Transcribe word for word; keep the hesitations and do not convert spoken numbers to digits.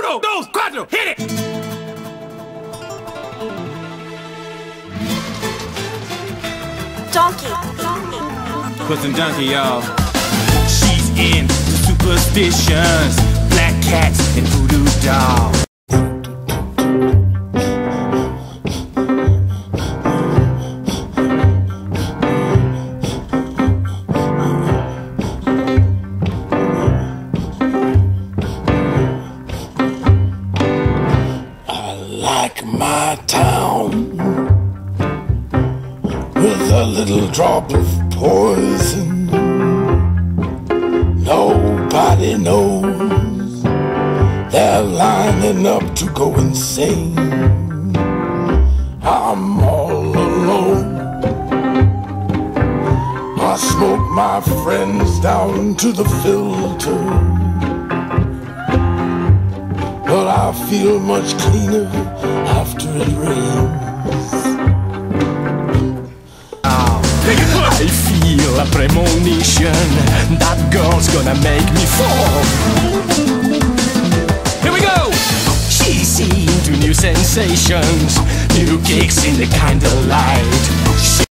Uno, dos, cuatro, hit it! Donkey. Put some donkey, y'all. She's into superstitions, black cats and voodoo dolls. Like my town, with a little drop of poison. Nobody knows, they're lining up to go insane. I'm all alone, I smoke my friends down to the filter, but I feel much cleaner after it rains. I feel a premonition, that girl's gonna make me fall. Here we go! She's into new sensations, new kicks in the candlelight.